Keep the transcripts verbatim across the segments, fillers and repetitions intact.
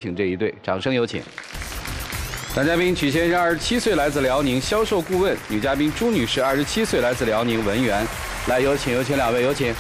请这一对，掌声有请。男嘉宾曲先生，二十七岁，来自辽宁，销售顾问；女嘉宾朱女士，二十七岁，来自辽宁，文员。来，有请，有请两位，有请。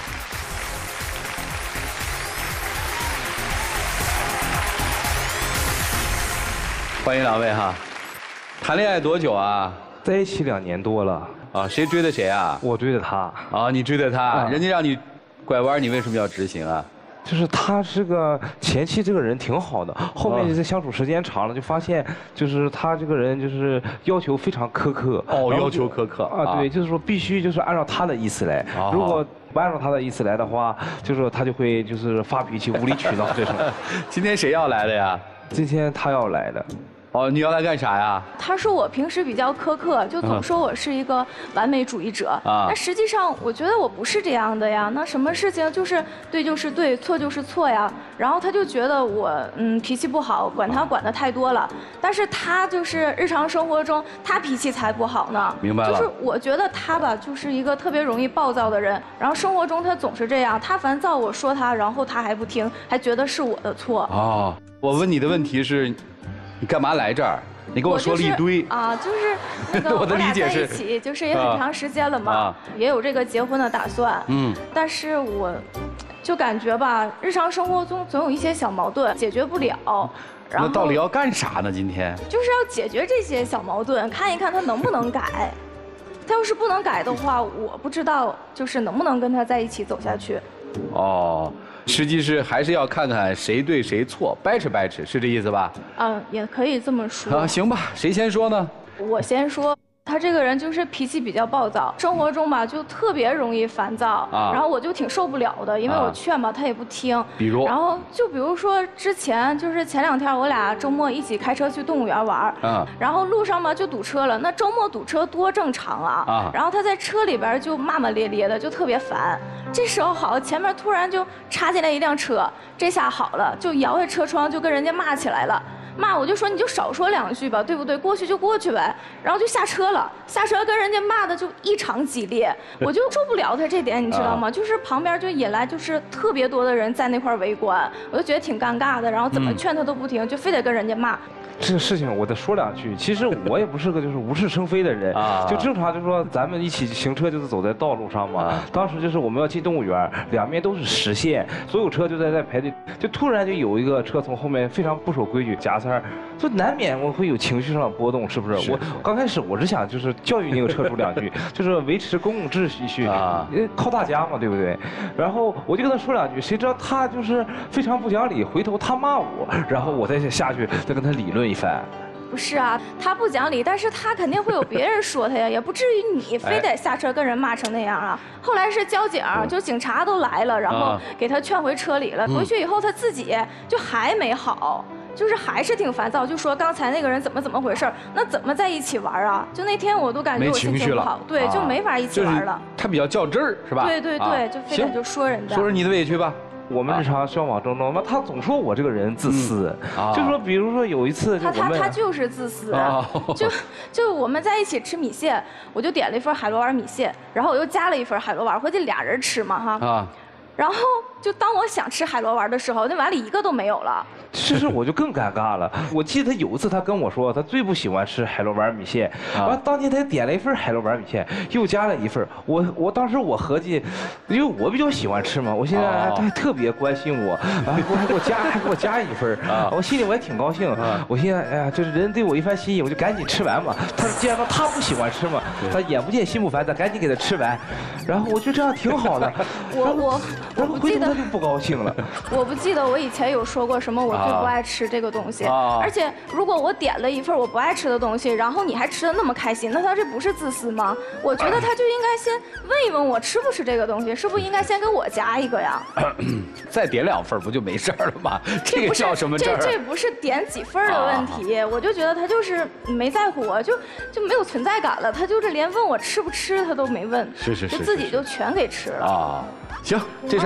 欢迎两位哈。谈恋爱多久啊？ 在一起两年多了。 啊，谁追的谁啊？ 我追的他。 啊，你追的他， 啊、 人家让你拐弯，你为什么要执行啊？ 就是他是个前期这个人挺好的，后面这相处时间长了，就发现就是他这个人就是要求非常苛刻。 哦，要求苛刻啊，对，就是说必须就是按照他的意思来，如果不按照他的意思来的话，就是说他就会就是发脾气、无理取闹这种。 今天谁要来的呀？ 今天他要来的。 哦，你要来干啥呀？ 他说我平时比较苛刻，就总说我是一个完美主义者。 啊， 那实际上我觉得我不是这样的呀。那什么事情就是对就是对，错就是错呀。然后他就觉得我嗯脾气不好，管他管的太多了。但是他就是日常生活中他脾气才不好呢。 明白了。 就是我觉得他吧，就是一个特别容易暴躁的人。然后生活中他总是这样，他烦躁我说他，然后他还不听，还觉得是我的错。 哦，我问你的问题是。你干嘛来这儿？你跟我说了一堆、 就是、啊，就是那个我的理解是， 我俩在一起就是也很长时间了嘛，啊、也有这个结婚的打算。嗯，但是我就感觉吧，日常生活中总有一些小矛盾解决不了。然后那到底要干啥呢？今天就是要解决这些小矛盾，看一看他能不能改。他要是不能改的话，我不知道就是能不能跟他在一起走下去。 哦。实际是还是要看看谁对谁错，掰扯掰扯，是这意思吧？ 嗯，也可以这么说。 啊，行吧，谁先说呢？ 我先说。他这个人就是脾气比较暴躁，生活中吧就特别容易烦躁，啊、然后我就挺受不了的，因为我劝吧、啊、他也不听。 比如， 然后就比如说之前就是前两天我俩周末一起开车去动物园玩，啊、然后路上嘛就堵车了，那周末堵车多正常啊，啊然后他在车里边就骂骂咧咧的，就特别烦。这时候好，前面突然就插进来一辆车，这下好了，就摇下车窗就跟人家骂起来了。骂我就说你就少说两句吧，对不对？过去就过去呗，然后就下车了。下车跟人家骂的就异常激烈，我就受不了他这点，你知道吗？就是旁边就引来就是特别多的人在那块围观，我就觉得挺尴尬的。然后怎么劝他都不听，就非得跟人家骂。 这个事情我得说两句。其实我也不是个就是无事生非的人，啊、就正常就是说咱们一起行车就是走在道路上嘛。啊、当时就是我们要进动物园，两边都是实线，所有车就在在排队，就突然就有一个车从后面非常不守规矩夹塞儿，就难免我会有情绪上的波动，是不是？是我刚开始我是想就是教育那个车主两句，就是维持公共秩序，啊，靠大家嘛，对不对？然后我就跟他说两句，谁知道他就是非常不讲理，回头他骂我，然后我再下去再跟他理论一番。 不是啊，他不讲理，但是他肯定会有别人说他呀，也不至于你非得下车跟人骂成那样啊。后来是交警，就警察都来了，然后给他劝回车里了。回去以后他自己就还没好，就是还是挺烦躁，就说刚才那个人怎么怎么回事，那怎么在一起玩啊？就那天我都感觉我心情不好，对，就没法一起玩了。 他比较较真儿，是吧？ 对对对，就非得就说人家。 说说你的委屈吧。 我们日常交往中中，那他总说我这个人自私，嗯啊、就说比如说有一次就他他他就是自私，啊、就就我们在一起吃米线，我就点了一份海螺丸米线，然后我又加了一份海螺丸，回去俩人吃嘛哈，啊、然后就当我想吃海螺丸的时候，那碗里一个都没有了。 其实我就更尴尬了。我记得他有一次他跟我说，他最不喜欢吃海螺丸米线。完、啊，当天他点了一份海螺丸米线，又加了一份。我我当时我合计，因为我比较喜欢吃嘛，我现在他还特别关心我，啊，还给我加还给我加一份，啊，我心里我也挺高兴。啊、我现在哎呀，就是人对我一番心意，我就赶紧吃完嘛。他既然说他不喜欢吃嘛，他眼不见心不烦，咱赶紧给他吃完。然后我觉得这样挺好的。 我我我不记得他就不高兴了。 我不记得我以前有说过什么我。最不爱吃这个东西，啊、而且如果我点了一份我不爱吃的东西，然后你还吃的那么开心，那他这不是自私吗？我觉得他就应该先问一问我吃不吃这个东西，是不是应该先给我加一个呀？ 再点两份不就没事了吗？这个叫什么这这不是点几份的问题，啊、我就觉得他就是没在乎我，就就没有存在感了。他就是连问我吃不吃他都没问， 是是是， 就自己就全给吃了。 啊，行，这事儿也听明白。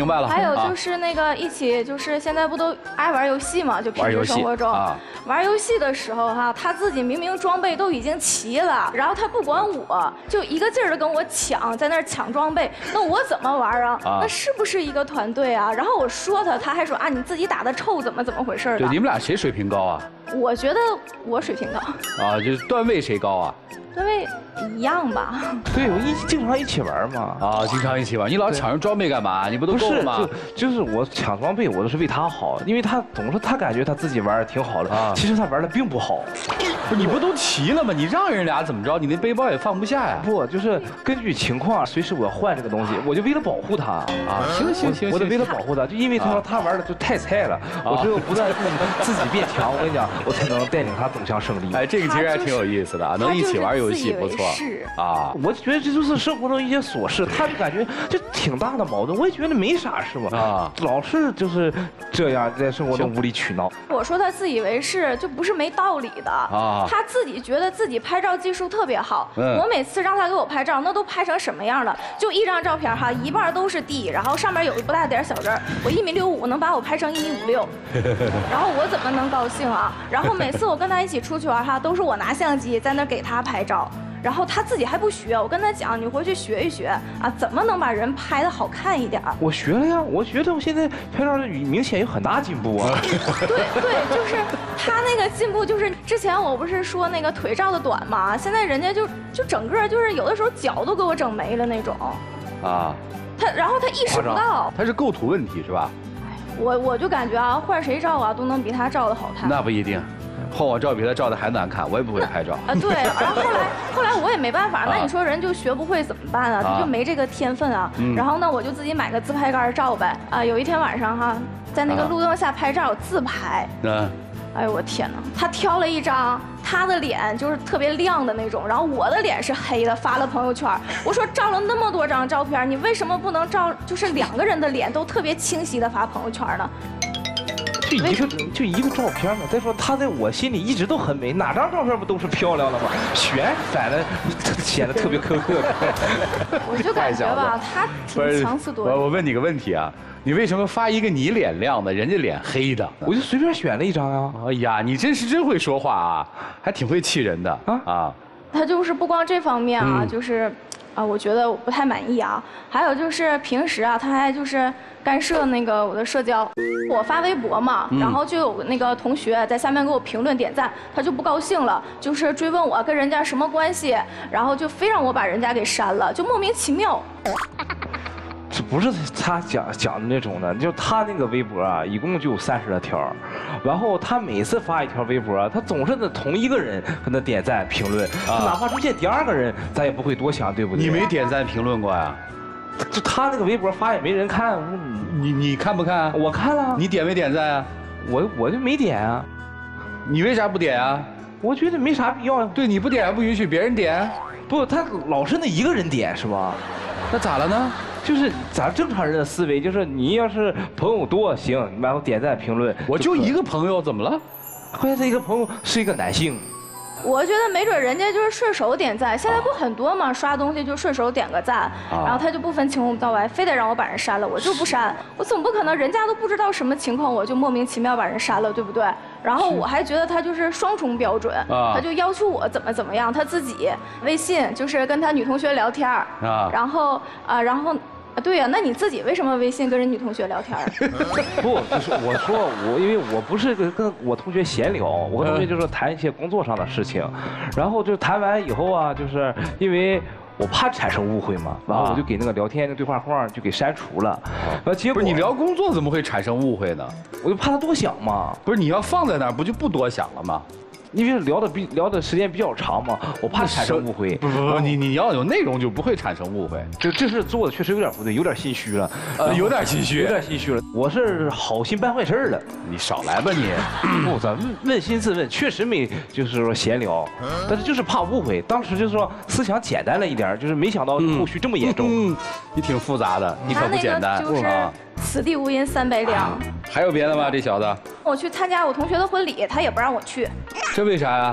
白了。 还有就是那个一起，就是现在不都爱玩游戏嘛？就平时生活中玩游戏的时候哈，他自己明明装备都已经齐了，然后他不管我，就一个劲儿的跟我抢，在那儿抢装备，那我怎么玩啊？那是不是一个团队啊？然后我说他，他还说啊，你自己打的臭，怎么怎么回事的？ 对，你们俩谁水平高啊？ 我觉得我水平高。 啊，就是段位谁高啊？ 段位一样吧？ 对，我一经常一起玩嘛。 啊，经常一起玩。你老抢人装备干嘛？你不都够了吗？ 就就是我抢装备，我都是为他好，因为他总是他感觉他自己玩的挺好的啊，其实他玩的并不好。 不是你不都齐了吗？你让人俩怎么着？你那背包也放不下呀。 不，就是根据情况，随时我要换这个东西，我就为了保护他啊。 行行行， 我得为了保护他，就因为他说他玩的就太菜了，我只有不断自己变强，我跟你讲，我才能带领他走向胜利。 哎，这个其实还挺有意思的啊，能一起玩游戏不错啊。 我觉得这就是生活中一些琐事，他就感觉就挺大的矛盾，我也觉得没啥是吧？啊，老是就是这样在生活中无理取闹。 我说他自以为是，就不是没道理的啊。他自己觉得自己拍照技术特别好，我每次让他给我拍照，那都拍成什么样了？就一张照片哈，一半都是地，然后上面有一不大点小人儿。我一米六五，能把我拍成一米五六，然后我怎么能高兴啊？然后每次我跟他一起出去玩哈，都是我拿相机在那给他拍照。然后他自己还不学，我跟他讲，你回去学一学啊，怎么能把人拍得好看一点？ 我学了呀，我觉得我现在拍照明显有很大进步啊。 对对，就是他那个进步，就是之前我不是说那个腿照的短嘛，现在人家就就整个就是有的时候脚都给我整没了那种。啊。他然后他意识不到， 他是构图问题是吧？ 我我就感觉啊，换谁照啊都能比他照的好看。 那不一定。换我照比他照的还难看，我也不会拍照啊。对，然后后来后来我也没办法，那你说人就学不会怎么办啊？他就没这个天分啊。然后呢，我就自己买个自拍杆照呗。啊，有一天晚上哈，在那个路灯下拍照自拍。嗯。哎呦我天哪！他挑了一张他的脸就是特别亮的那种，然后我的脸是黑的，发了朋友圈。我说照了那么多张照片，你为什么不能照就是两个人的脸都特别清晰的发朋友圈呢？ 就一个就一个照片嘛，再说她在我心里一直都很美，哪张照片不都是漂亮的吗？选反的显得特别苛刻。 我就感觉吧，她挺强词夺理。 我我问你个问题啊，你为什么发一个你脸亮的，人家脸黑的？ 我就随便选了一张呀。 哎呀，你真是真会说话啊，还挺会气人的啊啊！ 他就是不光这方面啊，就是。啊，我觉得我不太满意啊。还有就是平时啊，他还就是干涉那个我的社交。我发微博嘛，嗯、然后就有那个同学在下面给我评论点赞，他就不高兴了，就是追问我跟人家什么关系，然后就非让我把人家给删了，就莫名其妙。 这不是他讲讲的那种的，就他那个微博啊，一共就有三十来条，然后他每次发一条微博啊，他总是的同一个人跟他点赞评论，啊、哪怕出现第二个人，咱也不会多想，对不对？ 你没点赞评论过呀？ 就他那个微博发也没人看， 你你看不看？ 我看了。 你点没点赞啊？ 我我就没点啊。 你为啥不点啊？ 我觉得没啥必要。 对，你不点不允许别人点。 不，他老是那一个人点是吧？ 那咋了呢？ 就是咱正常人的思维，就是你要是朋友多行，然后点赞评论。 我就一个朋友，怎么了？ 关键这一个朋友是一个男性。 我觉得没准人家就是顺手点赞，现在不很多嘛，刷东西就顺手点个赞，然后他就不分青红皂白，非得让我把人删了，我就不删。我总不可能人家都不知道什么情况，我就莫名其妙把人删了，对不对？然后我还觉得他就是双重标准，他就要求我怎么怎么样，他自己微信就是跟他女同学聊天然后啊，然后。对呀、啊，那你自己为什么微信跟人女同学聊天？ 不，就是我说我，因为我不是跟跟我同学闲聊，我同学就是谈一些工作上的事情，然后就谈完以后啊，就是因为我怕产生误会嘛，然后我就给那个聊天的对话框就给删除了。 啊，结果不是你聊工作怎么会产生误会呢？ 我就怕他多想嘛。 不是你要放在那儿，不就不多想了吗？ 因为聊的比聊的时间比较长嘛，我怕产生误会。 不不不，你你要有内容就不会产生误会。 就这事做的确实有点不对，有点心虚了。 呃，有点心虚， 有点心虚了。我是好心办坏事了。 你少来吧你。 不，咱问问心自问，确实没就是说闲聊，但是就是怕误会。当时就是说思想简单了一点，就是没想到后续这么严重。 嗯，你挺复杂的，你可不简单啊。此地无银三百两。 还有别的吗？这小子？ 我去参加我同学的婚礼，他也不让我去。 这为啥呀？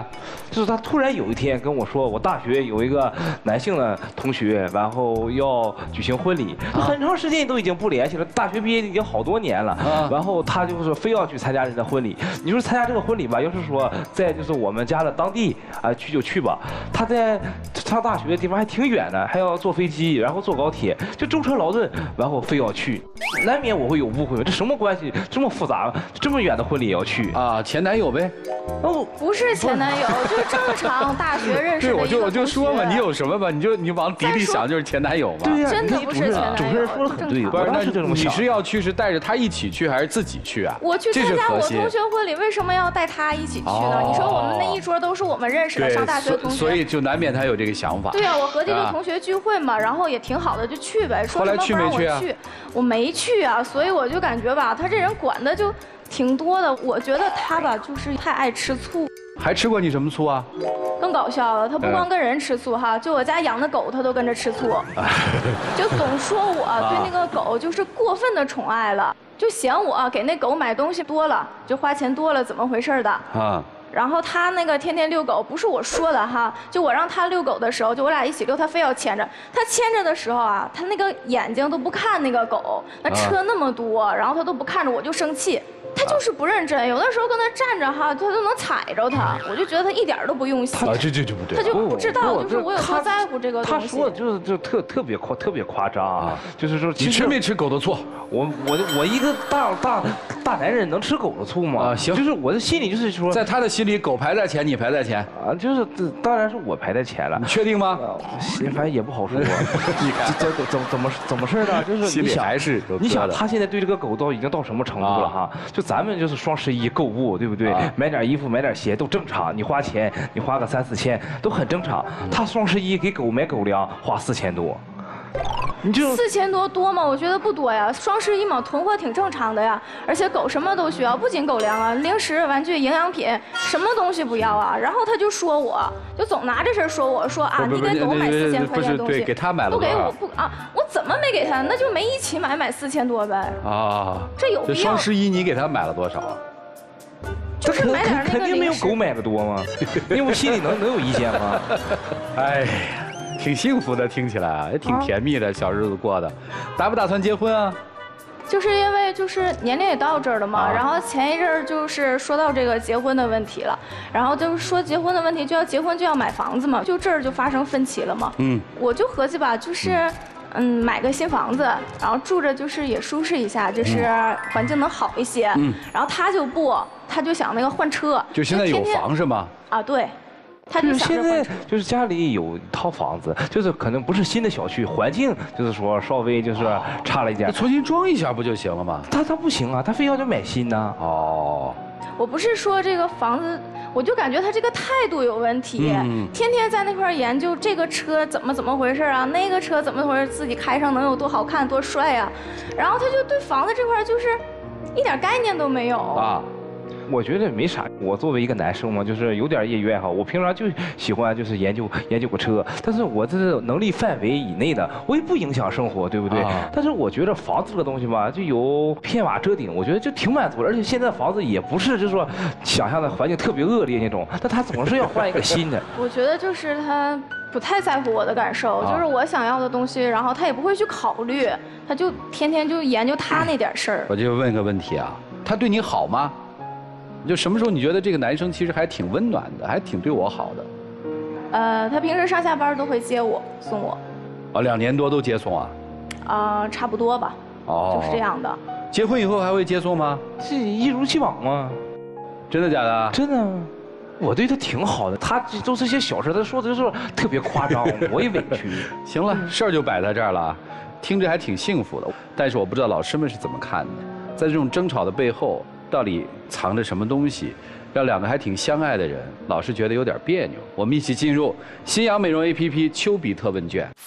就是他突然有一天跟我说，我大学有一个男性的同学，然后要举行婚礼，很长时间都已经不联系了，大学毕业已经好多年了，然后他就是非要去参加人的婚礼。你说参加这个婚礼吧，要是说在就是我们家的当地啊去就去吧，他在上大学的地方还挺远的，还要坐飞机，然后坐高铁，就舟车劳顿，然后非要去，难免我会有误会，这什么关系这么复杂，这么远的婚礼也要去啊？前男友呗？ 哦，不是前男友，就是正常大学认识的一个同学。对， 我就我就说嘛，你有什么吧，你就你往底里想，就是前男友嘛。 对呀， 真的不是前男友。 主持人说的很对， 不是那你是要去是带着他一起去还是自己去啊？ 我去参加我同学婚礼，为什么要带他一起去呢？你说我们那一桌都是我们认识的上大学的同学， 所以就难免他有这个想法。 对啊，我合计就同学聚会嘛，然后也挺好的，就去呗。说什么不让我去，我没去啊，所以我就感觉吧，他这人管的就挺多的。我觉得他吧，就是太爱吃醋。 还吃过你什么醋啊？ 更搞笑了，他不光跟人吃醋哈，就我家养的狗他都跟着吃醋，就总说我对那个狗就是过分的宠爱了，就嫌我给那狗买东西多了，就花钱多了，怎么回事的啊？然后他那个天天遛狗，不是我说的哈，就我让他遛狗的时候，就我俩一起遛，他非要牵着。他牵着的时候啊，他那个眼睛都不看那个狗，那车那么多，然后他都不看着，我就生气。他就是不认真，有的时候跟他站着哈，他都能踩着他，我就觉得他一点都不用心。 啊，这这就不对。 他就不知道，就是我有多在乎这个东西。他说的就是就特特别夸特别夸张啊，就是说你吃没吃狗的醋？ 我我我一个大大大男人能吃狗的醋吗？啊，行，就是我的心里就是说， 在他的心里，狗排在前，你排在前啊，就是当然是我排在前了。 你确定吗？ 反正也不好说。你看这怎怎么怎么事呢？就是你想还是你想他现在对这个狗到已经到什么程度了哈？就咱们就是双十一购物，对不对？买点衣服买点鞋都正常，你花钱你花个三四千都很正常。他双十一给狗买狗粮花四千多。 你就四千多多吗？我觉得不多呀。双十一嘛，囤货挺正常的呀。而且狗什么都需要，不仅狗粮啊，零食、玩具、营养品，什么东西不要啊？然后他就说我，就总拿这事说我说啊，你给狗买四千块钱东西， 给他买了不给我不啊？我怎么没给他？那就没一起买，买四千多呗。啊，这有必要？ 双十一你给他买了多少啊？ 就是买点那个肯定没有狗买的多吗？因为我心里能能有意见吗？ 哎呀。挺幸福的，听起来啊，也挺甜蜜的，小日子过的。打不打算结婚啊？ 就是因为就是年龄也到这儿了嘛，啊、然后前一阵儿就是说到这个结婚的问题了，然后就是说结婚的问题，就要结婚就要买房子嘛，就这儿就发生分歧了嘛。嗯，我就合计吧，就是嗯买个新房子，然后住着就是也舒适一下，就是环境能好一些。嗯，然后他就不，他就想那个换车。 就现在有房是吗？ 啊，对。他就是现在就是家里有一套房子，就是可能不是新的小区，环境就是说稍微就是差了一点， 重新装一下不就行了吗？ 他他不行啊，他非要就买新的。哦， 我不是说这个房子，我就感觉他这个态度有问题，嗯、天天在那块研究这个车怎么怎么回事啊，那个车怎么回事，自己开上能有多好看多帅啊，然后他就对房子这块就是一点概念都没有啊。 我觉得没啥，我作为一个男生嘛，就是有点业余爱好。我平常就喜欢就是研究研究个车，但是我这是能力范围以内的，我也不影响生活，对不对？啊、但是我觉得房子这个东西吧，就有片瓦遮顶，我觉得就挺满足的。而且现在房子也不是就是说想象的环境特别恶劣那种，但他总是要换一个新的。 我觉得就是他不太在乎我的感受，啊、就是我想要的东西，然后他也不会去考虑，他就天天就研究他那点事儿。 我就问个问题啊，他对你好吗？就什么时候你觉得这个男生其实还挺温暖的，还挺对我好的？ 呃，他平时上下班都会接我送我。 哦，两年多都接送啊？ 啊、呃，差不多吧。哦，就是这样的。 结婚以后还会接送吗？ 是一如既往吗？ 真的假的？ 真的。我对他挺好的，他都这些小事，他说的就是特别夸张，我也委屈。 行了，事儿就摆在这儿了，听着还挺幸福的。但是我不知道老师们是怎么看的，在这种争吵的背后。到底藏着什么东西，让两个还挺相爱的人，老是觉得有点别扭？我们一起进入新阳美容 A P P 丘比特问卷。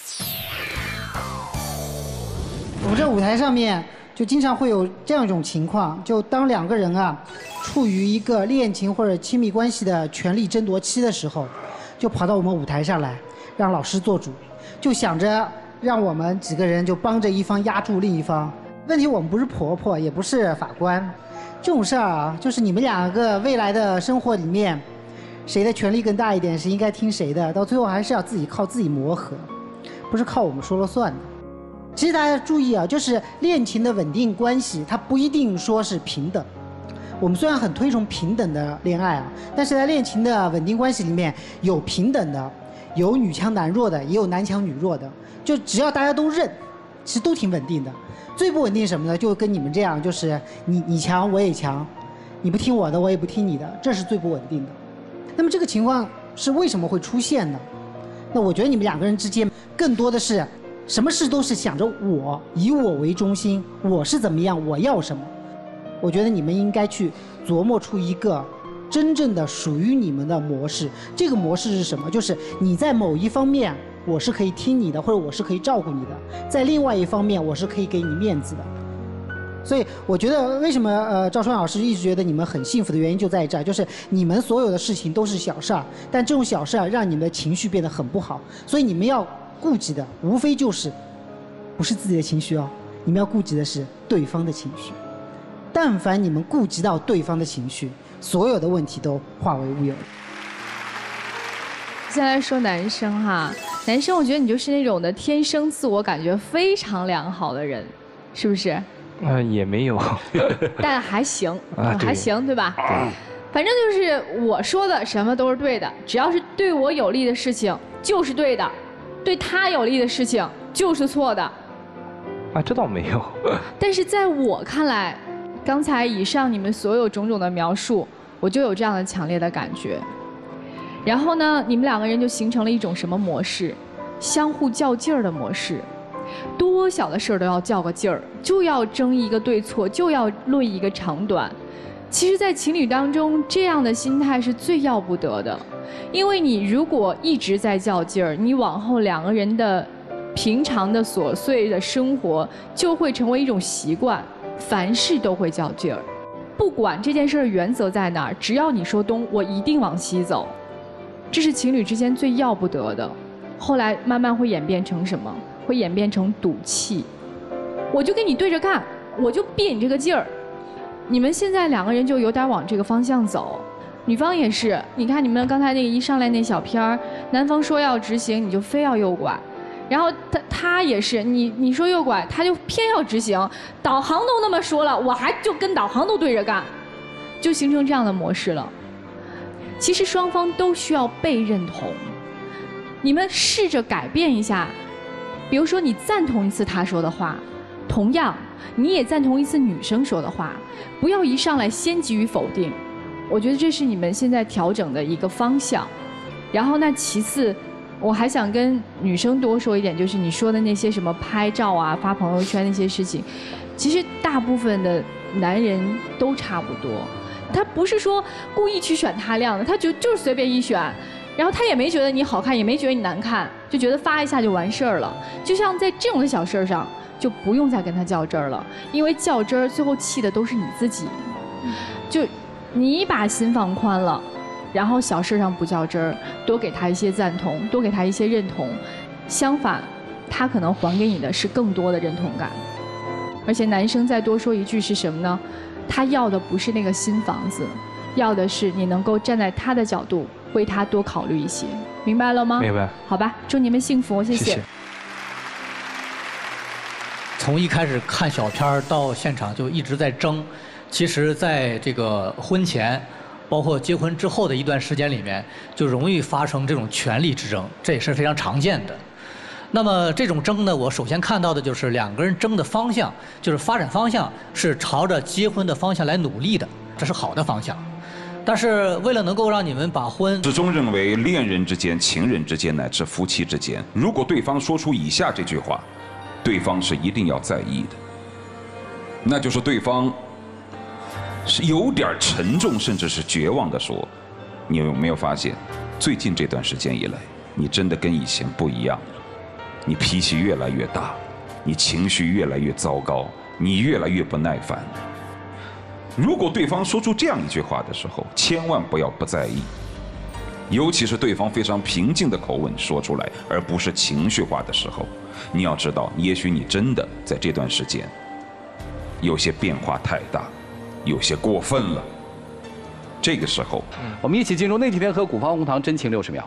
我们这舞台上面就经常会有这样一种情况，就当两个人啊处于一个恋情或者亲密关系的权力争夺期的时候，就跑到我们舞台上来，让老师做主，就想着让我们几个人就帮着一方压住另一方。问题我们不是婆婆，也不是法官。这种事儿啊，就是你们两个未来的生活里面， 谁的权力更大一点，是应该听谁的，到最后还是要自己靠自己磨合，不是靠我们说了算的。其实大家注意啊，就是恋情的稳定关系，它不一定说是平等。我们虽然很推崇平等的恋爱啊，但是在恋情的稳定关系里面，有平等的，有女强男弱的，也有男强女弱的。就只要大家都认，其实都挺稳定的。最不稳定什么呢？就跟你们这样，就是你你强我也强，你不听我的我也不听你的，这是最不稳定的。那么这个情况是为什么会出现呢？那我觉得你们两个人之间更多的是什么事都是想着我，以我为中心，我是怎么样，我要什么。我觉得你们应该去琢磨出一个真正的属于你们的模式。这个模式是什么？就是你在某一方面我是可以听你的，或者我是可以照顾你的，在另外一方面我是可以给你面子的。所以我觉得为什么呃赵川老师一直觉得你们很幸福的原因就在这儿，就是你们所有的事情都是小事儿，但这种小事儿让你们的情绪变得很不好，所以你们要顾及的无非就是不是自己的情绪哦，你们要顾及的是对方的情绪。但凡你们顾及到对方的情绪，所有的问题都化为乌有。 先来说男生哈，男生我觉得你就是那种的天生自我感觉非常良好的人，是不是？ 啊、呃，也没有， 但还行， 啊、 还行，对吧？对。反正就是我说的什么都是对的，只要是对我有利的事情就是对的，对他有利的事情就是错的。 啊，这倒没有。 但是在我看来，刚才以上你们所有种种的描述，我就有这样的强烈的感觉。然后呢，你们两个人就形成了一种什么模式？相互较劲儿的模式。多小的事儿都要较个劲儿，就要争一个对错，就要论一个长短。其实，在情侣当中，这样的心态是最要不得的，因为你如果一直在较劲儿，你往后两个人的平常的琐碎的生活就会成为一种习惯，凡事都会较劲儿。不管这件事儿原则在哪儿，只要你说东，我一定往西走，这是情侣之间最要不得的。后来慢慢会演变成什么？会演变成赌气，我就跟你对着干，我就憋你这个劲儿。你们现在两个人就有点往这个方向走，女方也是。你看你们刚才那个一上来那小片儿，男方说要直行，你就非要右拐，然后他他也是，你你说右拐，他就偏要直行，导航都那么说了，我还就跟导航都对着干，就形成这样的模式了。其实双方都需要被认同，你们试着改变一下。比如说，你赞同一次他说的话，同样，你也赞同一次女生说的话，不要一上来先给予否定。我觉得这是你们现在调整的一个方向。然后，那其次，我还想跟女生多说一点，就是你说的那些什么拍照啊、发朋友圈那些事情，其实大部分的男人都差不多。他不是说故意去选他亮的，他就就是随便一选。然后他也没觉得你好看，也没觉得你难看，就觉得发一下就完事儿了。就像在这种的小事上，就不用再跟他较真儿了，因为较真儿最后气的都是你自己。就你把心放宽了，然后小事上不较真儿，多给他一些赞同，多给他一些认同。相反，他可能还给你的是更多的认同感。而且男生再多说一句是什么呢？他要的不是那个新房子，要的是你能够站在他的角度。为他多考虑一些，明白了吗？ 明白。 好吧，祝你们幸福，谢谢。谢谢。 从一开始看小片到现场就一直在争，其实在这个婚前，包括结婚之后的一段时间里面，就容易发生这种权力之争，这也是非常常见的。那么这种争呢，我首先看到的就是两个人争的方向，就是发展方向是朝着结婚的方向来努力的，这是好的方向。但是为了能够让你们把婚， 始终认为恋人之间、情人之间乃至夫妻之间，如果对方说出以下这句话，对方是一定要在意的，那就是对方是有点沉重，甚至是绝望的说：“你有没有发现，最近这段时间以来，你真的跟以前不一样了？你脾气越来越大，你情绪越来越糟糕，你越来越不耐烦。”如果对方说出这样一句话的时候，千万不要不在意，尤其是对方非常平静的口吻说出来，而不是情绪化的时候，你要知道，也许你真的在这段时间有些变化太大，有些过分了。 这个时候， 我们一起进入内地联合古方红糖真情六十秒。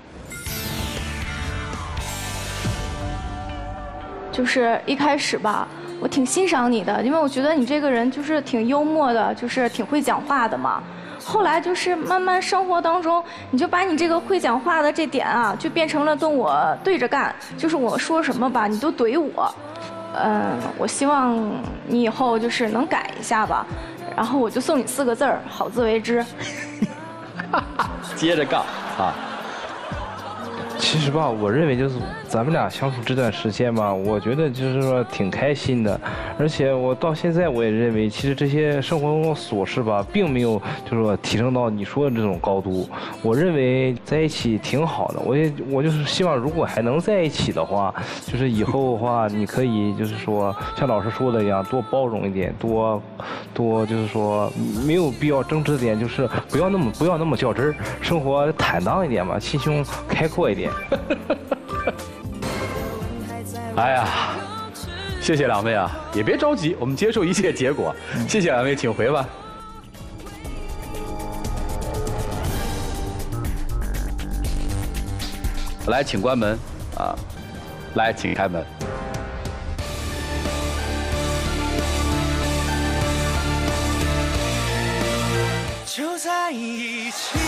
就是一开始吧，我挺欣赏你的，因为我觉得你这个人就是挺幽默的，就是挺会讲话的嘛。后来就是慢慢生活当中，你就把你这个会讲话的这点啊，就变成了跟我对着干，就是我说什么吧，你都怼我。嗯，我希望你以后就是能改一下吧。然后我就送你四个字儿：好自为之。 接着杠啊！ 其实吧，我认为就是咱们俩相处这段时间吧，我觉得就是说挺开心的，而且我到现在我也认为，其实这些生活中的琐事吧，并没有就是说提升到你说的这种高度。我认为在一起挺好的，我也我就是希望，如果还能在一起的话，就是以后的话，你可以就是说像老师说的一样，多包容一点，多多就是说没有必要争执的点，就是不要那么不要那么较真儿，生活坦荡一点嘛，心胸开阔一点。 哎呀，谢谢两位啊，也别着急，我们接受一切结果。谢谢两位，请回吧。来，请关门啊！来，请开门。 就在一起。